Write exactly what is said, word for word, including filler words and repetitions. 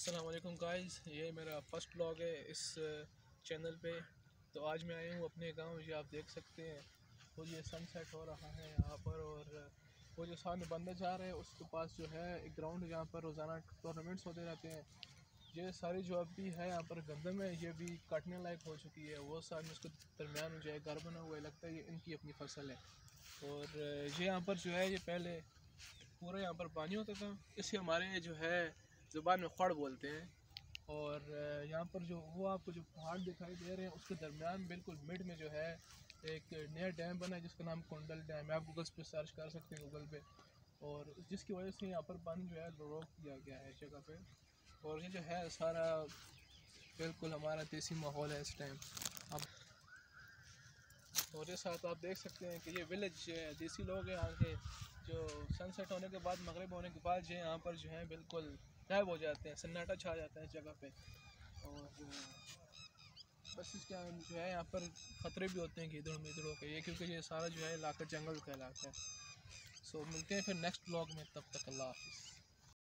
अस्सलाम वालेकुम गाइस, ये मेरा फर्स्ट व्लॉग है इस चैनल पे। तो आज मैं आया हूँ अपने गांव। ये आप देख सकते हैं, वो ये सनसेट हो रहा है यहाँ पर। और वो जो सामने बंदर जा रहे हैं उसके पास जो है एक ग्राउंड, जहाँ पर रोज़ाना टूर्नामेंट्स होते रहते हैं। ये सारी जो अभी है यहाँ पर गंदम है, ये भी काटने लायक हो चुकी है। वो सामने उसके दरमियान जो है घर बना हुआ है, लगता है ये इनकी अपनी फसल है। और ये यहाँ पर जो है, ये पहले पूरा यहाँ पर पानी होता था। इसे हमारे जो है ज़ुबान में खड़ बोलते हैं। और यहाँ पर जो वो आपको जो पहाड़ दिखाई दे रहे हैं उसके दरमियान बिल्कुल मिड में जो है एक नया डैम बना है, जिसका नाम कुंडल डैम है। आप गूगल पे सर्च कर सकते हैं गूगल पे। और जिसकी वजह से यहाँ पर पानी जो है रोक दिया गया है इस जगह पे। और ये जो है सारा बिल्कुल हमारा देसी माहौल है इस टाइम। अब और ये साथ आप देख सकते हैं कि ये विलेज देसी लोग हैं यहाँ के, जो सनसेट होने के बाद, मगरिब होने के बाद जो यहाँ पर जो है बिल्कुल गायब हो जाते हैं, सन्नाटा छा जाता है इस जगह पे। और बस इस टाइम जो है यहाँ पर ख़तरे भी होते हैं गीदड़ों मीदड़ों के, ये क्योंकि ये सारा जो है इलाका जंगल का इलाका है। सो मिलते हैं फिर नेक्स्ट ब्लॉग में, तब तक अल्लाह हाफिज़।